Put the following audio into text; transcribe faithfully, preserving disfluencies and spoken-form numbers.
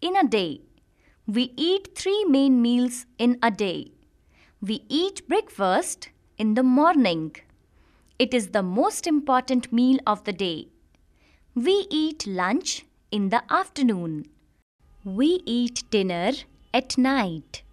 in a day. We eat three main meals in a day. We eat breakfast in the morning. It is the most important meal of the day. We eat lunch in the afternoon. We eat dinner at night.